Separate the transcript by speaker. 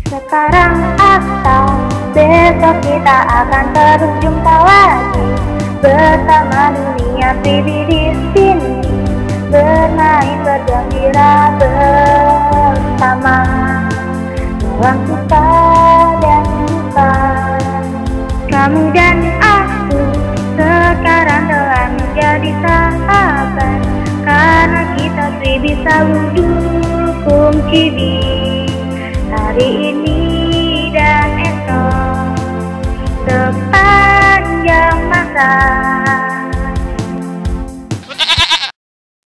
Speaker 1: Sekarang atau besok kita akan terus jumpa lagi bersama dunia Tribi di sini, bermain bergembira bersama dalam suka dan duka. Kamu dan aku sekarang telah menjadi sahabat, karena kita Tribi selalu dukung Cibi hari ini dan esok sepanjang masa.